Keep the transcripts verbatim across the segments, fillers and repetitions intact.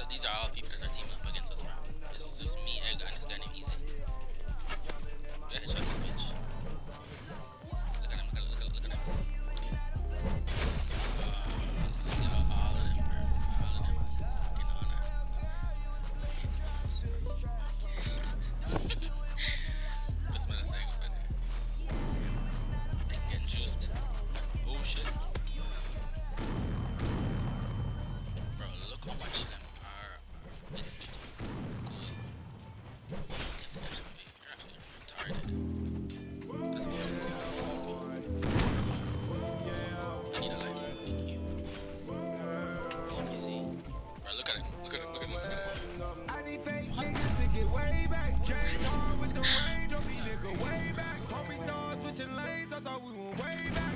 So these are all people that are teaming up against us, bro. It's just me, Egg, and this guy named Easy. Go ahead, shot the bitch. Look at him, look at him, look at him, look at him. Uh, look at all of them, bro. All of them. Getting on that. Shit. That's my last angle, buddy. They getting juiced. Oh, shit. Bro, look how much of them are, are in me. Cool. You're actually retarded. That's what I'm I need a life. Thank you. Easy. Bro, look at him. Look at him. Look at him. Look at him. I need fake niggas to get way back. James on with the range. Don't be nigga way back. Homie stars switching lanes. I thought we went way back.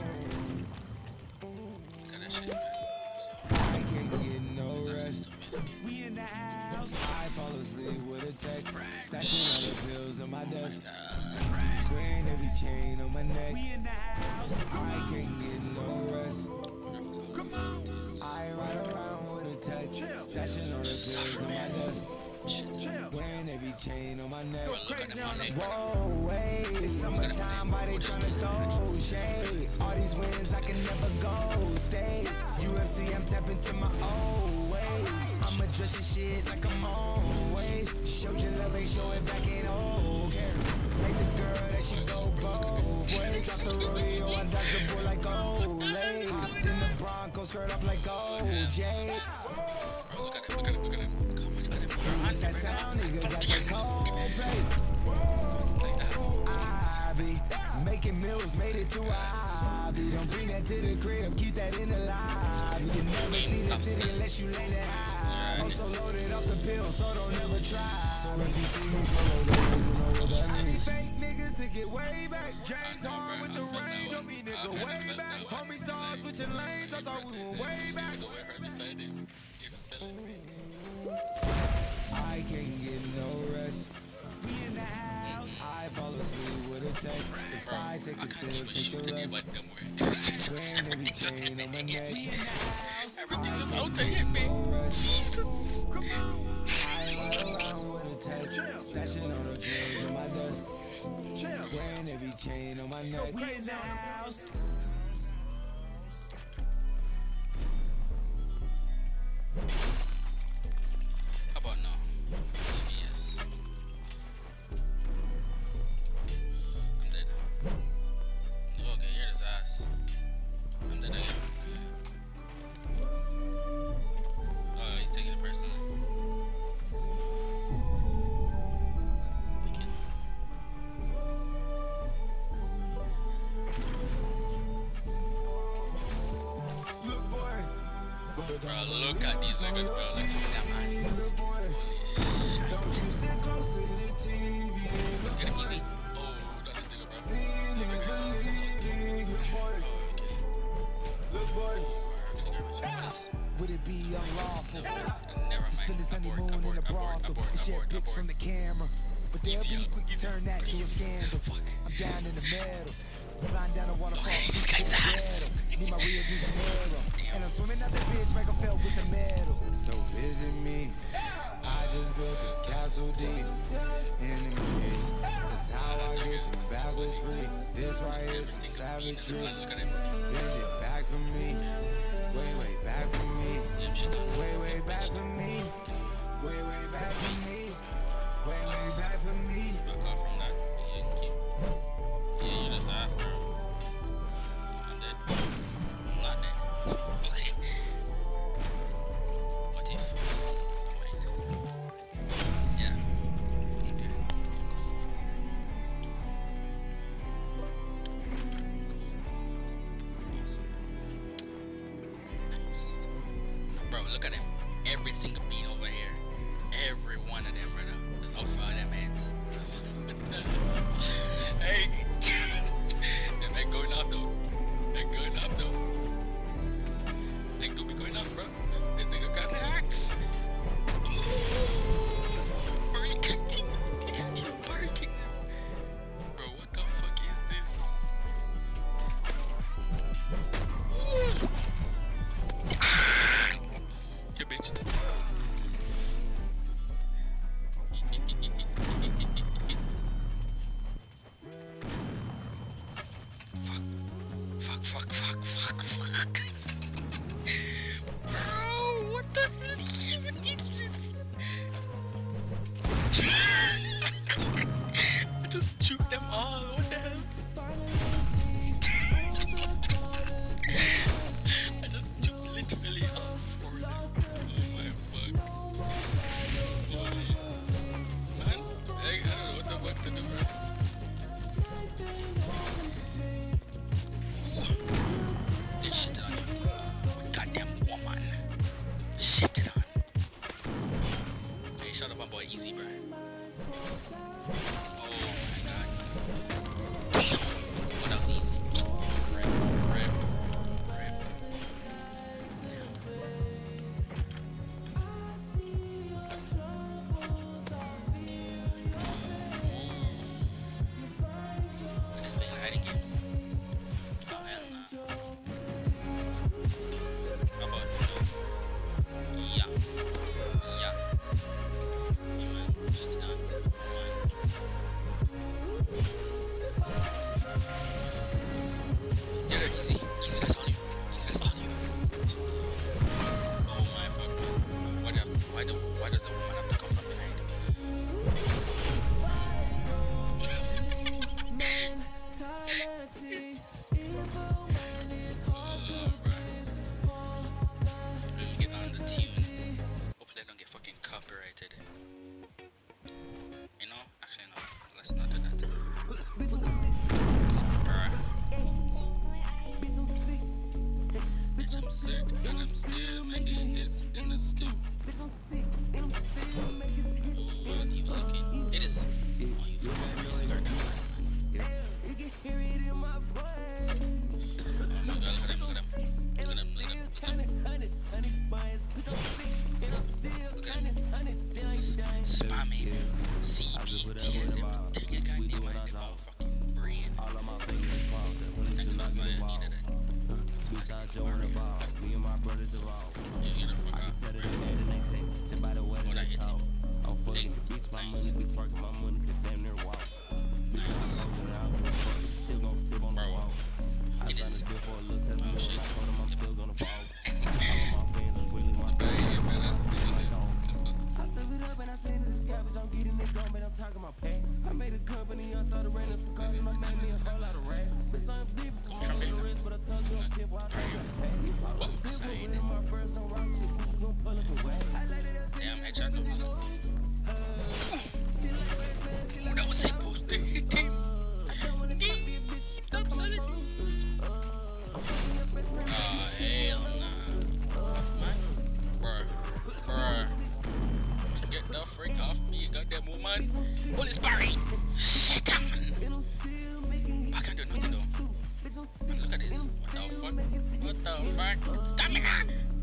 Look at that shit, man. I can't get no rest. We in the house. I fall asleep with a tech. Stacking all the bills on my desk. Wearing every chain on my neck. We in the house. I can't get no rest. Come on. I ride around with a tech. Stashing all the bills on my desk. Wearing every chain on my neck. Whoa, wait. It's summertime, why they tryna throw shade? All these wins, I can never go stay. U F C, I'm tapping to my old ways. I'ma dress your shit like I'm always. Showed your love, ain't show it back, ain't okay. Like the girl that she go both ways. Off the rodeo, I dodge the bull like Olay. Then the Broncos skirt off like O J. Bro, look at him, look at him, look at him. That sound nigga got the cold play. I be making meals, made it to I be. Don't bring that to the crib, keep that in the lobby. You never see the city unless you lay that high. Also loaded off the pill, so don't ever try. So if you see me solo, then you know what that means. Fake niggas to get way back. James on with the range, don't be nigga way back. Homie stars switching lanes, I thought we were way back. I can't get no rest. We in the house. I fall asleep with a tech. If I take a sip, take the rest. Wearing every chain on my neck. Everything just out to hit me. Jesus. I ride around with a tech. Stashing all the bills on my desk. Wearing every chain on my neck. We in the house. How about now? Yes. I'm dead. Okay, here it is ass. I'm dead again. Oh, he's taking it personally. Wicked. Look, boy. Bro, look at these niggas, bro. Look at them eyes. Holy shit. Don't you sit close to the T V. Get him easy. Oh, not this nigga, bro. Seeing Look is at his ass. believing. Look, boy. Oh, okay. Look, boy. Oh, actually, garbage. What is? Would it be unlawful? Uh, never mind. Spend his Abort, honeymoon in abort, a abort, brothel abort, and share abort, pics abort. from the camera. But they'll Easy, be yo. quick to Easy. turn that to a Please. scandal. Fuck. I'm down in the meadows, sliding down the waterfall. Look at this guy's ass. Need my Rio de Janeiro. And I'm swimming out the bitch like I felt with the medals. So visit me. I just built a castle deep in them trees. That's how I get the backwards free. This right here is some savagery. Look at him. Bend it back for me. Way, way back for me. Damn shit, though. Way, way back for me. Way, way back for me. Way, way back for me. Back off from that. Yeah, you can keep. Yeah, you just asked, bro. I'm dead. I'm not dead. Okay. What if? Wait. Yeah. Okay. Cool. Awesome. Nice. Bro, look at him. Every single beat over here. Every one of them, brother. There's out for all them heads. Hey. Them ain't going off though. Ain't going off though. Ain't do be going off, bro. This nigga got the axe. Bro, he can't keep, he can't keep barking them. Bro, what the fuck is this? Get benched. Shit it on. Hey, shut up, my boy. Easy, bro. Oh my god. Oh, that was easy. Rip, rip, rip. We're just playing a hiding game. Oh, hell nah. How about no? Yeah. Yeah. Yeah, man. Shit's done. Yeah, they're easy. Easy, that's all you. Easy, that's all you. Oh my fuck, man. Why, do, why, do, why does the woman have to come from behind? Let me get on the tunes. Hopefully I don't get fucking copyrighted. You know? Actually, no. Let's not do that. Alright. Bitch, I'm sick and I'm still making hits in the stew. What you looking? It is. Oh, you fucking raise a guard down. Oh my god, look at him, look at him. Look at him, look at him, look at him. Look at him. Spamming C B T S everything you got near my fucking brain. Thanks for the fire, I needed it. Me and my brothers are all. Yeah, get the fuck out. What I hit him. Hey, nice. Nice. Bro. It is. Oh shit. I made a company, I started renting some cars, and I made me a whole lot of racks. Bitch, I'm different from all the rest, but I told you I'm shit while I got tags. Damn, headshot no blood. Oh, that was supposed to hit him. Stop selling me. Oh, hell nah. Man, bruh, bruh. Get the freak off me, you goddamn woman. Police Barry! Shit on! I can't do nothing though. Man, look at this. What the fuck? What the fuck? Stamina!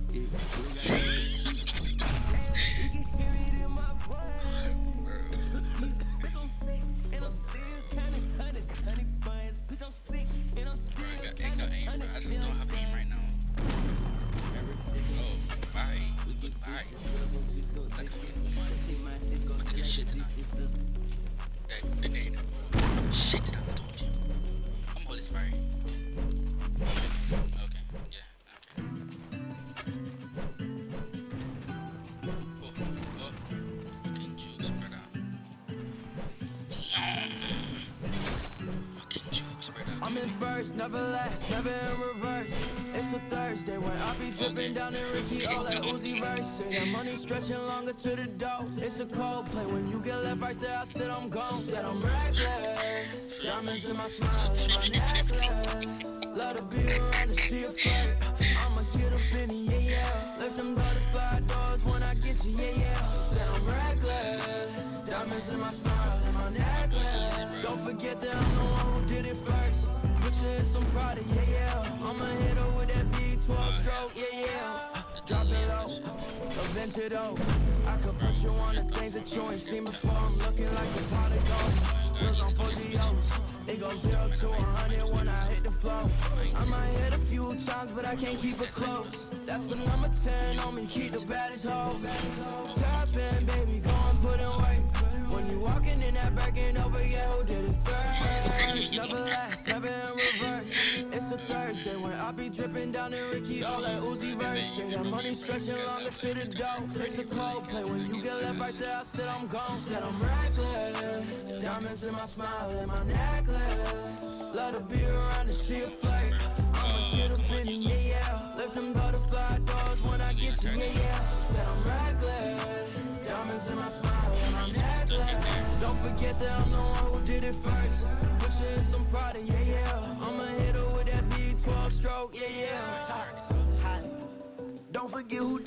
Bro, I got, I got aim, bro. I just don't have aim right now. Oh, bye. Goodbye. Like a fucking woman. About to get shit tonight. That grenade. Shit that I told you. I'm Holy Spirit. Okay, yeah, okay. Oh, oh. Fucking jukes, brother. Damn. Fucking jukes, brother. I'm in first, never last, never in reverse. It's a Thursday when I be dripping down in Ricky, all that Uzi verse. Say that money stretching longer to the dough. It's a cold play when you get left right there. I said I'm gone. Said I'm reckless. Diamonds in my smile and my necklace. Love to be around and see a fight. I'ma get up in it, yeah, yeah. Let them butterfly doors when I get you, yeah, yeah. She said I'm reckless. Diamonds in my smile and my necklace. Don't forget that I'm the one who did it first. Put you in some Prada, yeah, yeah. I'ma hit her with that V twelve stroke, yeah, yeah. Drop it low, adventure though. I could put you on the things that you ain't seen before. I'm looking like a pot of gold. Bills on four G Os. It goes zero to a hundred when I hit the flow. I might hit a few times, but I can't keep it close. That's the number ten on me, keep the baddest hoe. Tap in, baby, go and put in work. When you walking in that back end over, yeah, who did it first? Never last, never in reverse. It's a Thursday when I be dripping down in Ricky, all that Uzi verse. Say that money stretching longer to the dough. It's a cold play when you get left right there. I said I'm gone. Said I'm reckless. Diamonds in my smile and my necklace. Love to be around and see a flirt. I'ma get up in it, yeah, yeah. Let them butterfly doors when I get you, yeah, yeah. She said I'm reckless. Diamonds in my smile and my necklace. Don't forget that I'm the one who did it first. Put you in some Prada, yeah, yeah. I'ma hit her with that V twelve stroke, yeah, yeah. Don't forget who did this shit.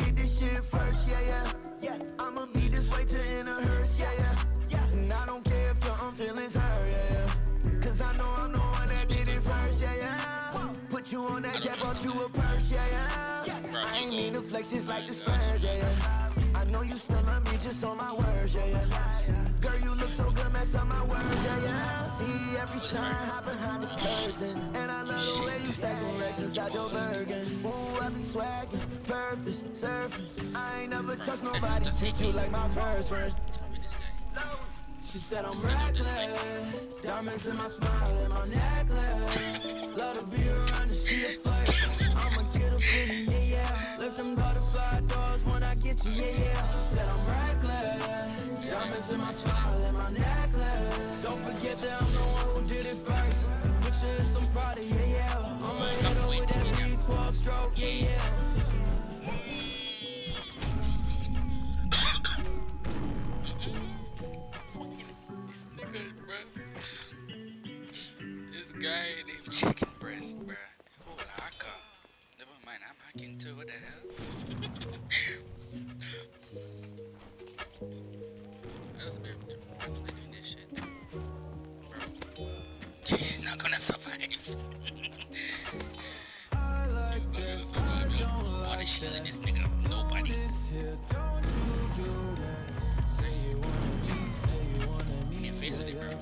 shit first, yeah, yeah. Yeah, I'ma be this way to in a hearse, yeah, yeah. Yeah, and I don't care if your own feelings hurt, yeah, yeah. Cause I know I'm the one that did it first, yeah, yeah. Put you on that jet, brought you a purse, yeah, yeah. I ain't mean to flex, it's like the Spurs, yeah, yeah. I know you still love me just on my words, yeah, yeah. Girl, you look so good, mess up my words, yeah, yeah. See every sign, hide behind the curtains. And I love the way you stacking racks inside your Bergen. Ooh, I be swagging, purpose, surfing. I ain't never trust nobody, treat you like my first friend. She said I'm reckless, diamonds in my smile and my necklace. Love to be around and she a flirt. I'ma get up in it, yeah, yeah. Lift them butterfly doors when I get you, yeah, yeah. She said I'm reckless, diamonds in my smile and my necklace. Don't forget that I'm the one who did it first. Picture in some Prada, yeah, yeah. I'ma hit her with that V twelve stroke, yeah, yeah. Guy named Chicken Breast, bruh. Oh, haka. Never mind, I'm hacking too. What the hell? I was very doing this shit. Bro. He's not gonna survive. He's not gonna survive, yo. What is shilling this nigga? Nobody. Give me a face of it, bro.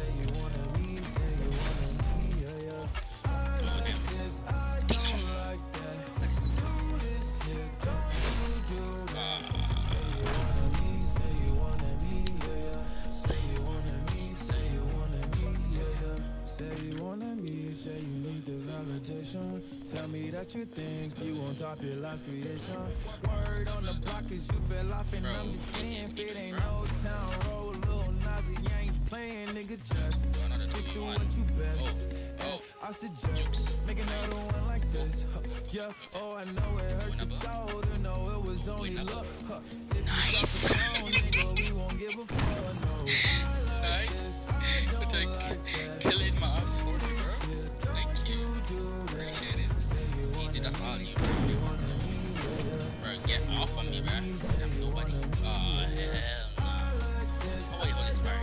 Tell me that you think you on top your last creation. Word on the block is you fell off and I'm just saying, if it ain't no town road, little Nazi, you ain't playing, nigga, just stick to what you best. I suggest make another one like this. Yeah, oh, I know it hurt your soul to know it was only love. Nice. Nigga, we won't give a fuck, no. Nice. It's like killing my ops for me, bro. Thank you. Appreciate it. Easy, that's all you, bro. Bro, get off of me, bro. I'm nobody. Oh, hell no. Oh, wait, hold this, bro.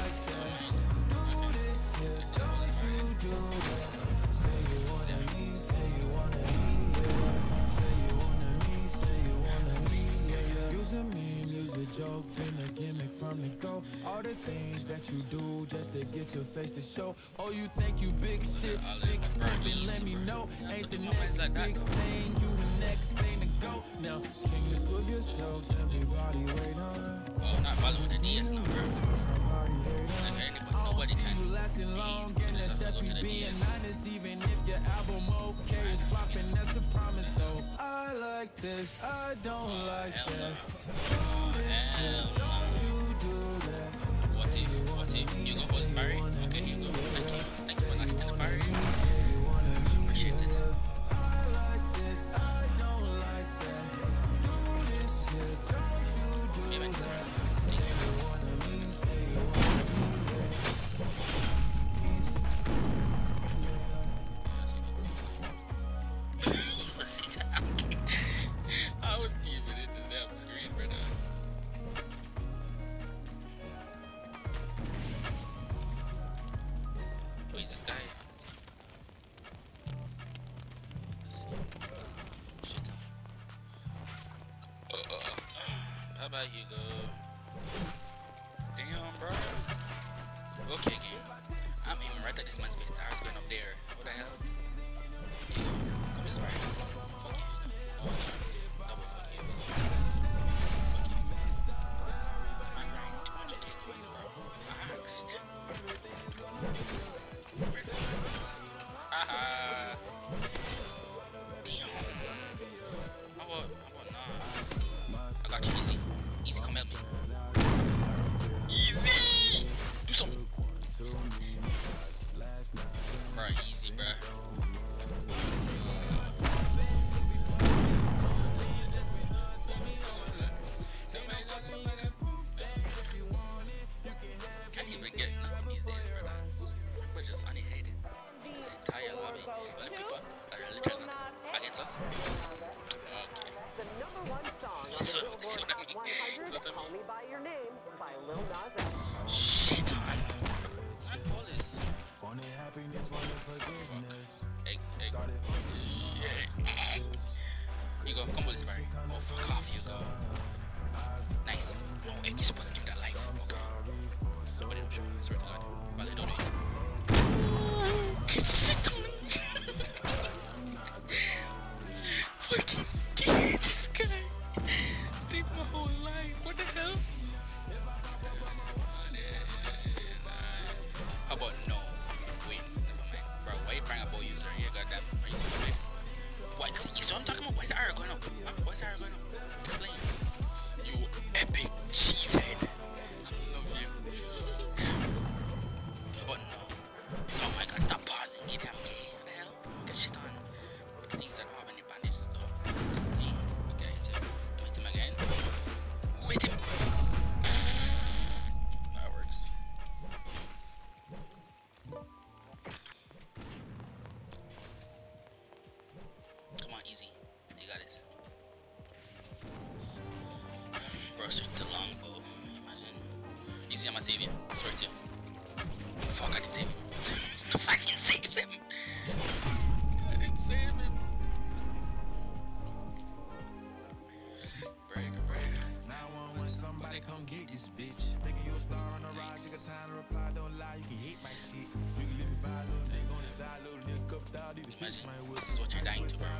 Joke, been a gimmick from the go. All the things that you do just to get your face to show. Oh, you think you big shit, big thing, let me know. Ain't the next big thing, you the next thing to go. Now, can you prove yourself? Everybody wait on. Well, not following the D S number. Nobody can. You lasting long, and that's just me being honest. Even if your album okay is flopping, that's a promise. So I like this, I don't like that. Hell no. What if, what if you go for this parry? Okay, you go. Thank you. Thank you for not hitting the parry. Appreciate it. Maybe I need to I was keeping it to that screen, brother. Wait, is this guy? Let's see. Shit. Uh, bye bye, Hugo. Damn, bro. Okay, game. I'm aiming right at this man's face. The arrow's going up there. What the hell? Here you go. Come this way. Fuck you, Hugo. Oh, double fuck you. Fuck you. My brain. Why'd you take away, bro? I asked. Haha. Damn. How about, how about nah? I got you, easy. Easy, come help me. Easy! Do something. Bruh, easy, bruh. So, see what I mean? See what I Call mean? Me By Your Name by Lil Nas X. Shit on. Man, police. Hey, hey. Yeah. You go, come police, Barry. Oh, fuck off, you go. Nice. No, hey, you're supposed to drink that life. Okay. Nobody will show. I swear to God. Vale, don't do it. Get shit on. Fucking get this guy. Saved my whole life. What the hell? How about no? Wait, never mind. Bro, why you crying about user here? Goddamn, are you stupid? What? You see what I'm talking about? Why is the arrow going up? Huh? Why is the arrow going up? Explain. You epic cheesehead. I love you. But no. Oh my god, stop pausing. You damn gay. What the hell? Get shit on. But the things that don't have any bandages though. Okay, hit him. Hit him again. Hit him. That works. Come on, easy. You got this. Bro, switch to longbow. Imagine. Easy, I'ma save you. I swear to you. Fuck, I didn't save him. Fuck, I didn't save him. I didn't save him. Breaker, breaker. Now when somebody come get this bitch. Thinking you a star on the rise, you got time to reply, don't lie, you can hate my shit. You can let me find little nigga on the side, little nigga cuffed out, you can fix my whip. This is what you're dying to, bro.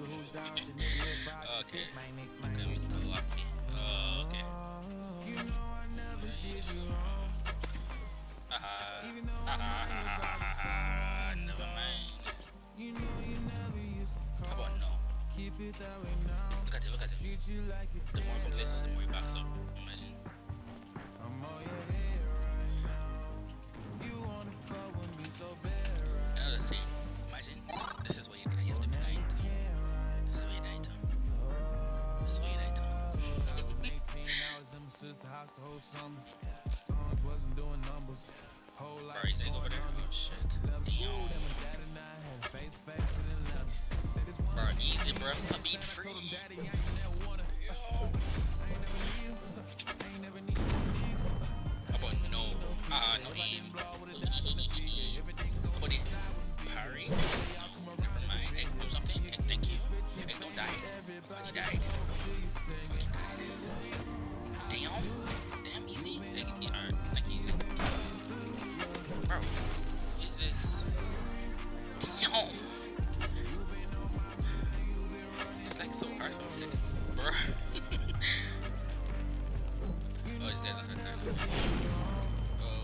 Okay. Okay, Mister Lucky. Oh, okay. You know I never did you wrong. Haha. Haha. Haha. Never mind. You know you never used to How call. about no? Keep it that way now. Look at it, look at it. Treat you like it The more complacent, the more he backs up. Imagine. I'm on your head right now. You wanna fuck with me so bad right You know the same. Imagine. This is, this is what you, you have to be dying to. This is what you die to. This is what you die to. eighteen hours in my sister house the whole summer. Songs wasn't doing numbers. Whole Bro, life he's like over there. Oh shit. Damn. dad and I had face facts in Atlanta. Said it's one Bro, easy, bro. Stop being free. daddy, I ain't never wanna. Yo. I ain't never need him. I ain't never need him. How about no? Ah, no aim. How about it? Parry? Never mind. Egg, do something. Egg, thank you. Egg, don't die. Oh, he died. Fucking died. Damn. Damn, easy. Egg, alright, thank you, easy. Bro, what is this? Damn. It's like so hard for me to, bro. Oh, this guy's on the time. Oh.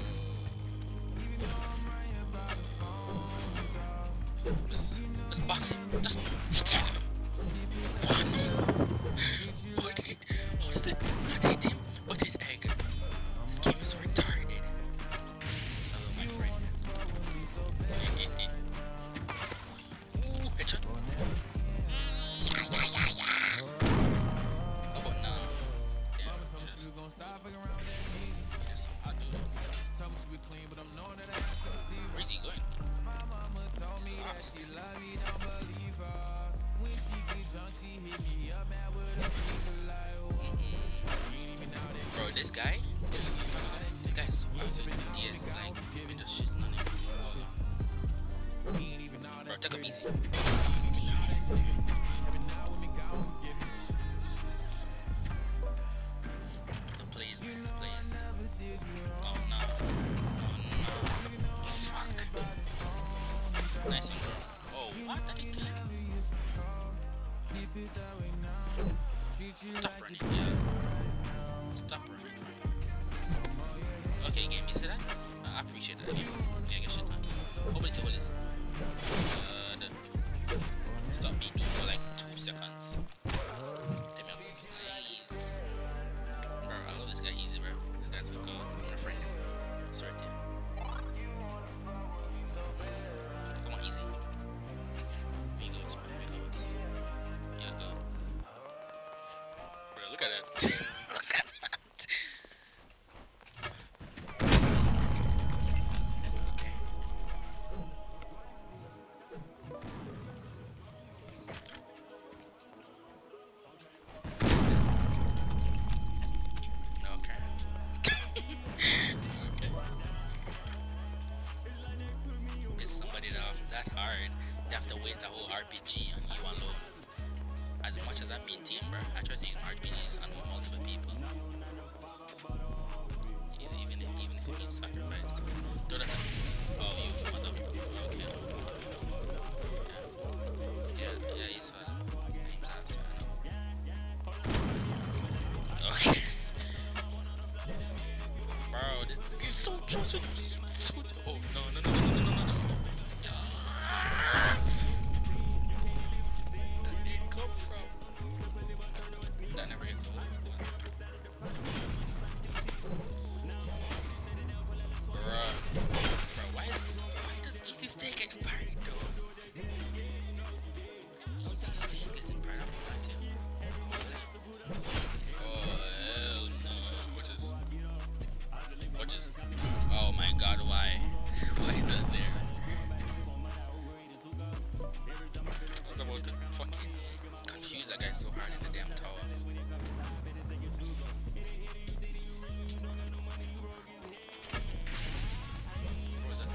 Just, just box him. Just hit him. What? What did it? What is it? Not hit him. What did egg? This game is retarded. Hello, my friend. Eh, eh, eh. Ooh, headshot. Yeah, yeah, yeah, yeah. How about now? Damn, you just, you just some hot dude. Where is he going? He's lost. Mm-mm. Bro, this guy, this guy is so awesome. He is like, we just shitting on him. Bro, take him easy. The plays, man, the plays. Oh no. Oh no. Fuck. Nice one, bro. Oh, what? That didn't kill him. Stop running, yeah. Stop running. Okay, game, you see that? I appreciate that game. Yeah, get shit done. Hopefully, the is. Uh, the, stop me doing for like two seconds. Damn it, please. Bro, I love this guy easy, bro. This guy's so good. I'm a friend. Sorry, dude. Come on, easy. Here you go, it's man. Here you go, it's. Here you go. Bro, look at that. Look at that. Okay. Trust with oh no no no no no no no no. Where did it come from? That never gets old. Bruh. Bruh, why is why does Easy Stay getting parried though? Easy Stay is getting parried. I'm right. Oh hell no. Watch this. Watch this. Oh my god, why? Why is that there? I was about to fucking confuse that guy so hard in the damn tower. Where was that?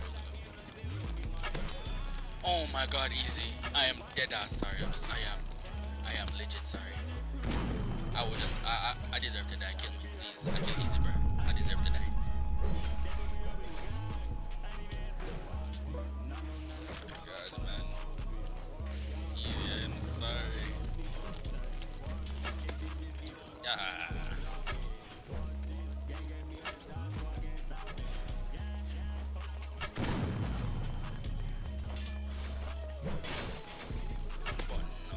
Oh my god, Easy. I am dead ass sorry. I'm, I am. I am legit sorry. I will just. I, I, I deserve to die. Kill me, please. I kill Easy, bro. I deserve to die. God, man. Yeah, I'm sorry. Yeah. Oh no.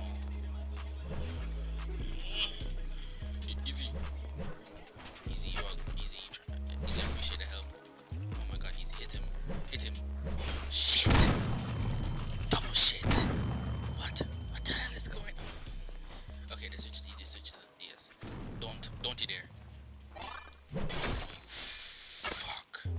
Easy. Easy, you are easy. Easy, I appreciate the help. Oh my god, Easy, hit him. Hit him. Shit. Double shit. What? What the hell is going on? Okay, they switched they switched to the D S. Don't don't you dare. You fuck.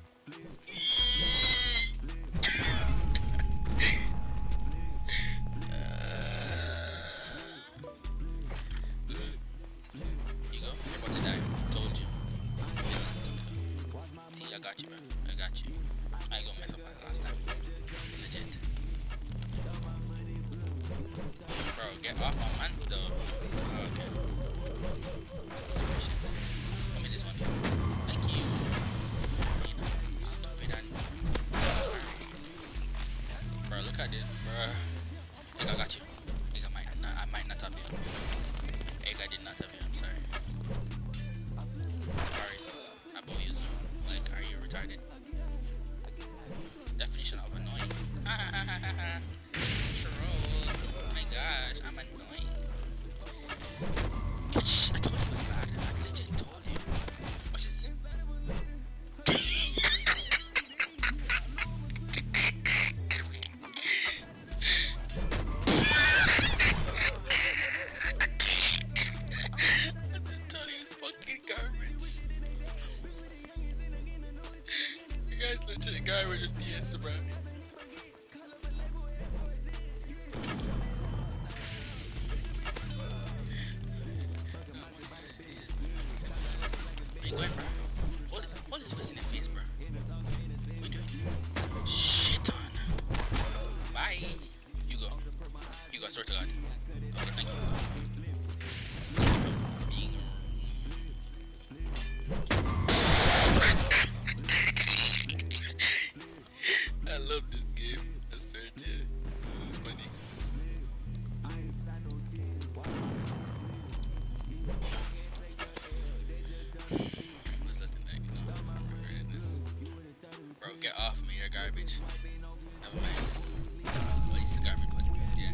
You go. You're about to die. Told you. See, I got you, bro. I got you. I ain't gonna mess up like last time. Legit. Bro, get off my man's though. Oh, okay. Shit. Give me this one. Thank you. You know, stupid and. Bro, look at this. Bro. I think I got you. I think I might not. I might not have you. I think I did not have you. I'm sorry. Paris, above you. Like, are you retarded? Definition of annoying. Troll. Oh my gosh, I'm annoying. Shh, I told you it was bad. I legit told you. Watch this. I'm telling you, it's fucking garbage. You guys legit garbage with D S, bro. Where you going, bro? Hold, hold his fist in your face, bro. What are you doing? Shit on. Bye. You go. You go, swear to God. Okay, thank you. I love this game. I swear to you. It's funny. There's nothing I can do. I'm regretting this. Bro, get off me. You're garbage. Never mind. Well, he's the garbage, but yeah.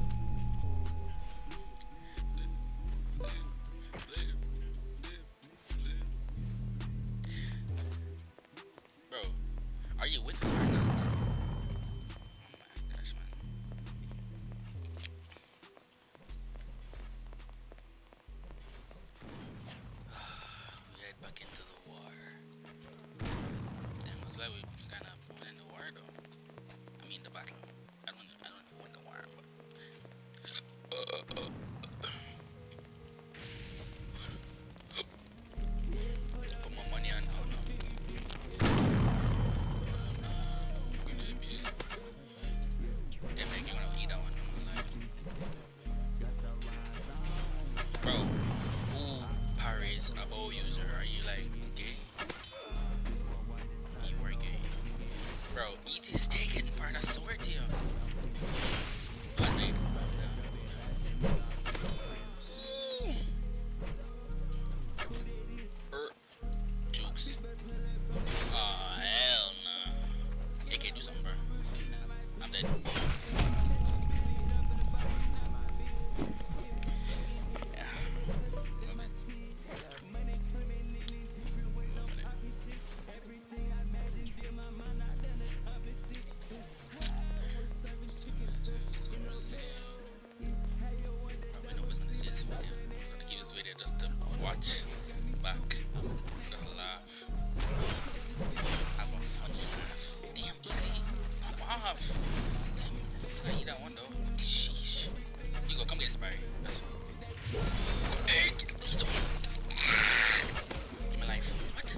Bro, are you with us or not? Oh my gosh, man. We head back into the war. Damn, looks like we kind of went in the war though. I mean the battle. I don't I don't know if we won the war, but put my money on. Oh no. They're making me wanna eat that one. Bro, ooh, Paris, a bow user. Are you like gay? You were gay. Bro, Easy Stay in part, I swear to you. What night? Ooh. Er, jokes. Uh, watch back. Just laugh. Have a funny laugh. Damn, easy. Pop off. Damn, you gotta eat that one though. Sheesh. You go, come get this Barry. That's hey, please don't. Give me life. What?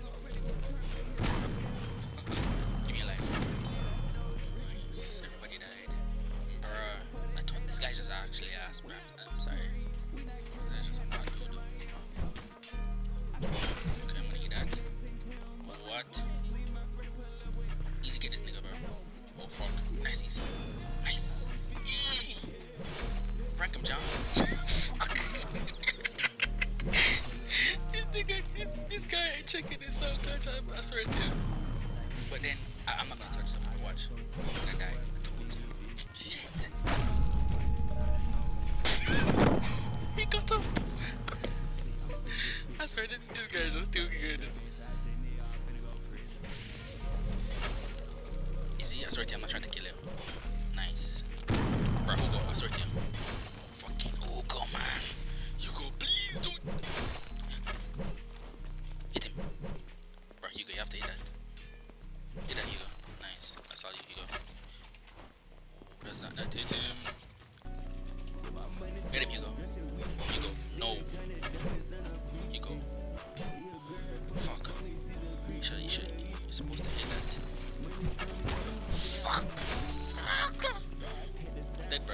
Give me a life. Nice. Everybody died. Bruh. I thought this guy just actually asked, bruh. I'm sorry. That's just a bad dude. Okay, I'm gonna eat that. What? Easy get this nigga, bro. Oh fuck. Nice, easy. Nice. Eee. Prank him, John. Fuck. This nigga, this, this guy ain't checking his soul clutch. I, I swear to you. But then, I, I'm not gonna clutch him. Watch. I'm gonna die. Shit. He got up. I swear this, this guy is just too good. Is he? I swear to you, I'm not trying to kill him. Nice. Bro, Hugo, I swear to you. Oh, fucking Hugo, man. Hugo, please don't. Hit him. Bro, Hugo, you have to hit that. Hit that, Hugo. Nice. That's all you, Hugo. Oh, does not that hit him? Hit him, Hugo. Hugo, no. Hugo. Fuck. You should, you should, you're supposed to hit that. Fuck. Fuck. I'm dead, bro.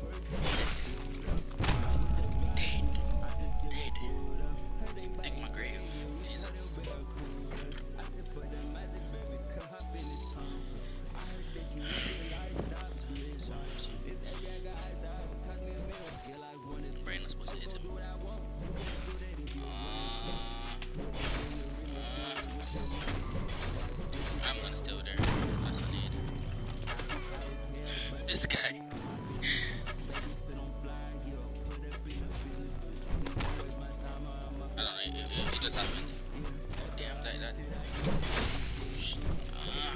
Dead. Dead. Dead. Dig my grave. Jesus. Brain was supposed to hit him. I'm gonna stay over there. That's what I need. This guy. I don't know. It, it, it just happened. Damn, that that. Uh.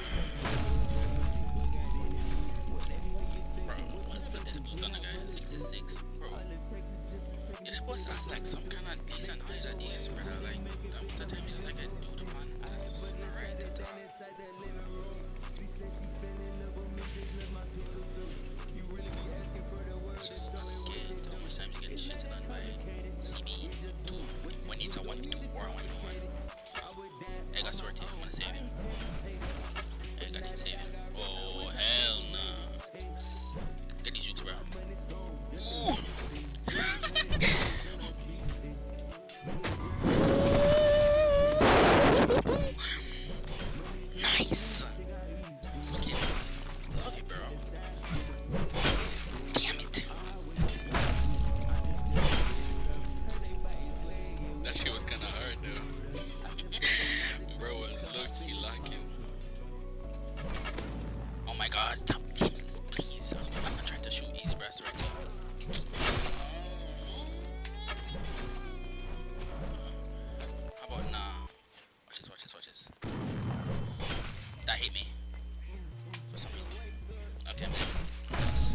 Bro, what if this blue thunder guy is sixty-six? Bro, you're supposed to have like some kind of decent knowledge at D S, brother. Like, um, the time you just like a dude, man. That's not right at all. Just get how much time you get shit on by C B two. When it's a one two four one one. I got sorted. I'm gonna save him. I got it save him. Oh hell no. Get these jukes, bro. Ooh. Nice. Okay. Love it, bro. Damn it. That shit was kinda hard though. Bro was low-key locking. Oh my god, stop games, please. I'm not trying to shoot easy brass right now. How about nah? Watch this, watch this, watch this. That hit me. For some reason. Okay, I'm dead. Nice.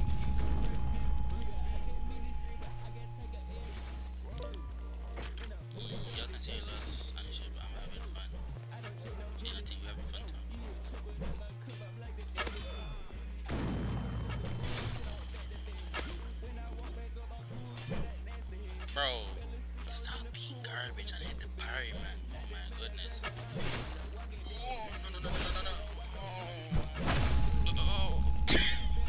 Mm, y'all can say you love this and shit, but I'm having fun. So you don't think you're having fun too? Bro, stop being garbage and hit the parry, man. Oh my goodness. Oh, no, no, no, no, no, no, no. Oh. Oh.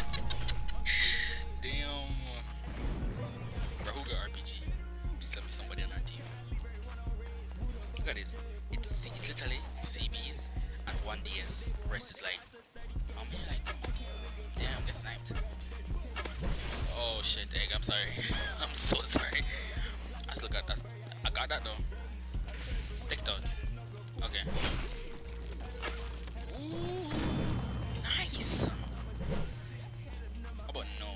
Damn. Bro, who got R P G? Please let me somebody on our team. Look at this. It's, it's literally C Bs and one D S. The rest is like, how many like, damn, get sniped. Oh shit, egg, I'm sorry. I'm so sorry. Let's look at that. I got that though. Take it out. Okay. Ooh, nice. How about no?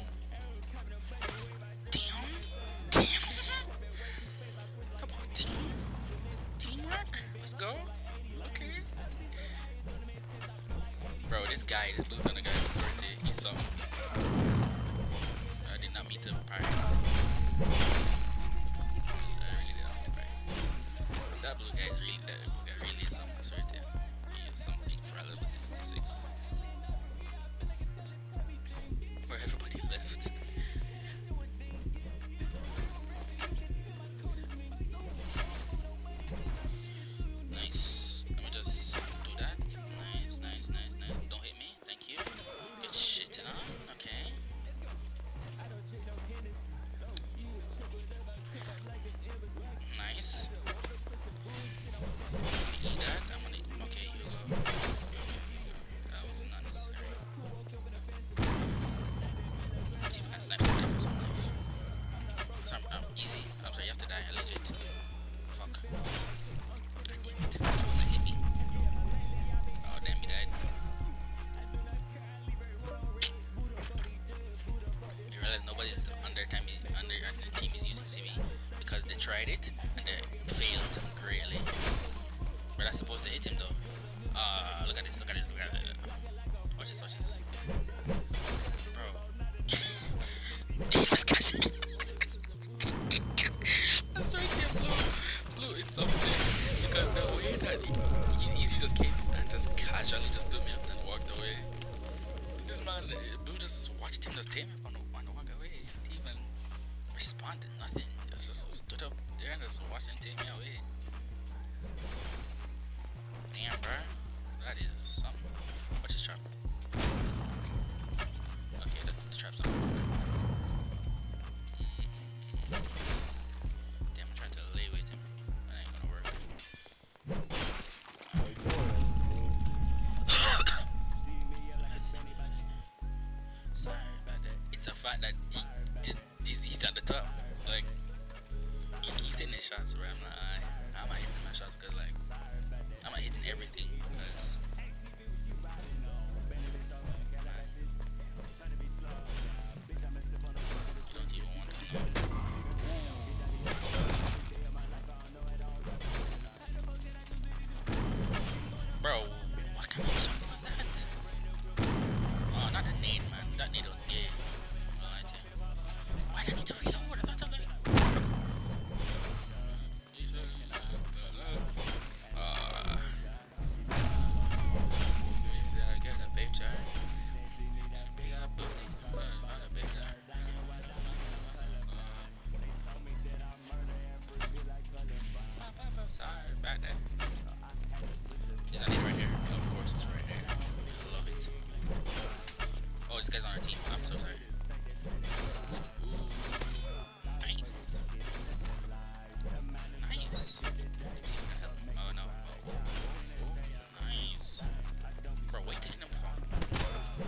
Damn. Damn. How about team? Teamwork? Let's go. Okay. Bro, this guy, this blue thunder guy is sorted. He's soft. I did not meet him prior. I really did not meet him prior. that blue guy is really, that blue guy really is something, I swear to you. He is something for a level sixty-six. Where everybody left. Nice. Let me just do that. Nice, nice, nice, nice. Don't hit me. Thank you. Good shit on. Okay. Nice. I'm gonna eat that. I'm gonna. Okay, here we go. Okay, that was not necessary. Let's see if I can snipe somebody for some life. Sorry, I'm easy. I'm sorry, you have to die. Legit. Fuck. God damn it. That's supposed to hit me. Oh, damn, he died. You realize nobody's on their time, on their, on their team is using C V because they tried it and they failed greatly. But that's supposed to hit him though. Uh, look at this, look at this, look at this. Watch this, watch this. Bro. He just got shit. I swear to you, Blue. Blue is something. Because the way that he, he easy just came and just casually just took me up and walked away. This man, Blue just watched him just take me up and, and walk away. He didn't even respond to nothing. Just, just stood up there and just watched him take me away. Damn, bro. That is something. Watch his trap. Okay, the, the trap's on. Mm-hmm. Damn, I'm trying to lay with him. That ain't gonna work. Sorry about that. It's a fact that he, he's, he's at the top. Like, he, he's hitting his shots, right? I'm not, I, I'm not hitting my shots because, like, I'm not hitting everything because you don't even want to know. Bro, what kind of shot was that? Oh, not a nade, man. That nade was gay. I'm gonna lie to you. Why did I need to reload? I thought I uh, I get a big jar. Big up booty. Not a big jar. Sorry about that. Is that it right here? Oh, of course it's right there. I love it. Oh, this guy's on our team. I'm so sorry. Ooh. Nice. Nice. Oh no. Oh, oh, oh. Nice. Bro, wait, taking him from.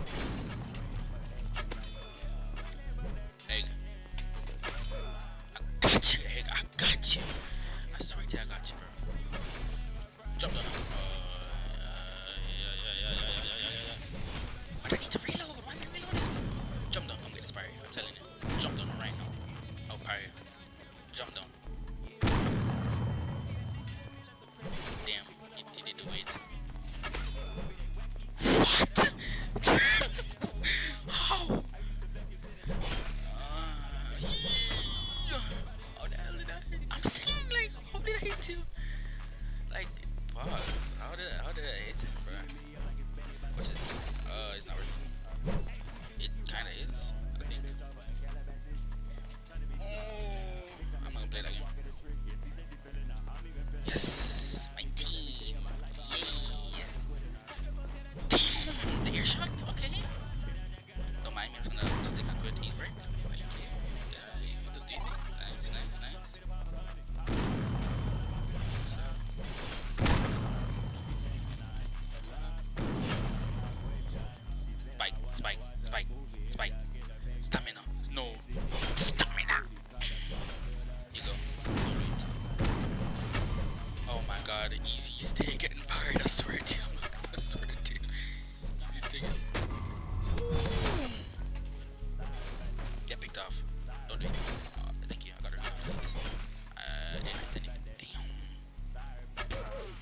Egg. I got you, Egg. I got you. I swear to you, I got you, bro. Jump down. Uh, yeah, yeah, yeah, yeah, yeah, yeah, yeah, yeah. Why do I need to reload? Why am I reloading? Jump down. I'm getting inspired. I'm telling you. Jump down right now. Oh, parry. Jump down. Damn, you, you did do it. What? How? Uh, yeah. How the hell did I hit? I'm saying, like, how did I hit you? Like, pause. How did I, how did I hit him, bro? Watch this. Uh, it's not working. It kinda is, I think. Oh, I'm gonna play that game. Yes, my team. Yay. Damn, the air shot. Okay. Don't mind me. I'm gonna just take a quick heat break. Thank you. Yeah, you just do it. Nice, nice, nice. Spike, spike, spike, spike. Stamina. No. Stamina. You go. Oh my god, easy stay getting fired. I swear to you. I swear to you. Easy stay getting. Get picked off. Don't do it. Uh, thank you. I got her. Uh, didn't hit anything. Damn.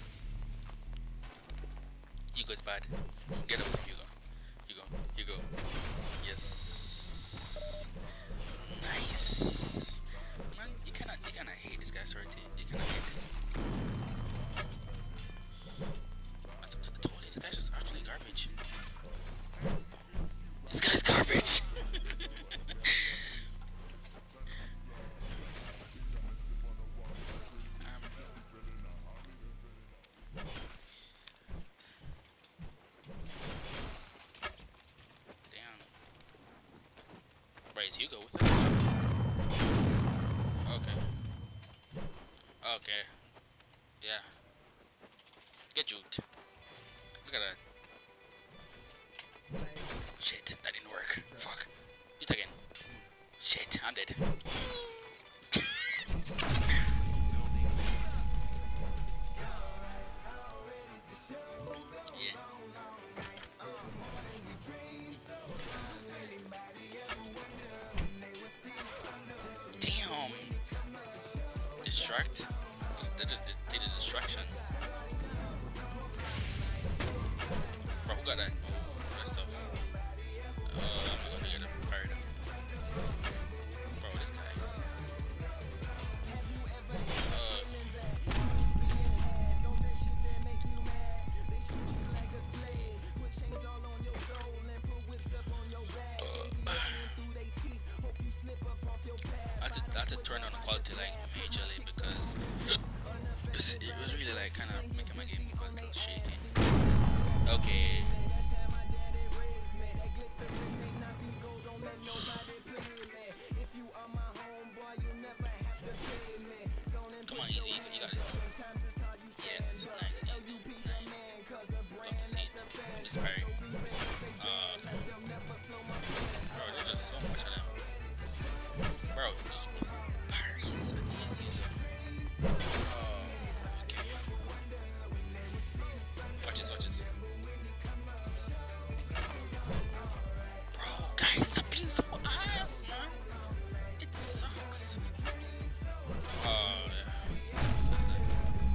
You go, Spad. Get over. You go. You go. You go. Yes. Nice. Man, you cannot, you cannot hate this guy, sorry. You cannot hate it. Is Hugo with us? Okay. Okay. Yeah. Get juked. Look at that. Shit, that didn't work. Fuck. Do it again. Shit, I'm dead. Yeah. Damn. Distract? Just, they just did, did a distraction. Bro, who got that? Oh, that stuff. Uh, I'm not gonna get it prepared. Bro, this guy. Uh. I had, to, I had to turn on the quality like majorly because it was really like kind of making my game move a little shaky. Okay. Come on, easy. You got it. Yes, nice, easy, nice. Love to see it. I'm just parry. Uh, bro, there's just so much of them. Bro, parries. I can't see some. Oh, okay. Watch this, watch this. Bro, guys, stop being so ass, man. It sucks. Oh, yeah. What's that?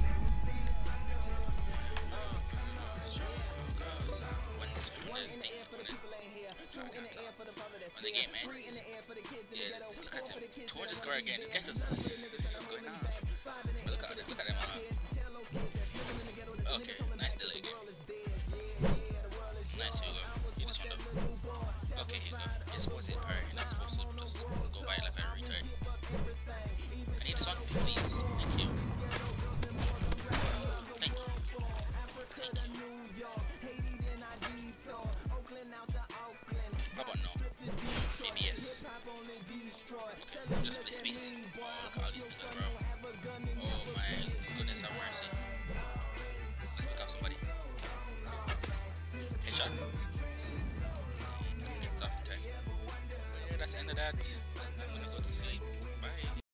When this when the thing when it, I can't tell. When the game ends, yeah, look at him. two hundred score again. This guy just it's just going on. But look at it. Look at him. Uh, okay, nice delay game. Nice Hugo. You just want to. Okay, Hugo. You're supposed to hit parry. You're not supposed to just go by like a retard. I need this one, please. Thank you. Thank you. Thank you. How about no? Maybe yes. Okay, just play space. Oh, look at all these niggas, bro. Oh my goodness, have mercy. Let's pick up somebody. Headshot. Get off in time. Yeah, that's the end of that. I'm gonna go to sleep. Bye.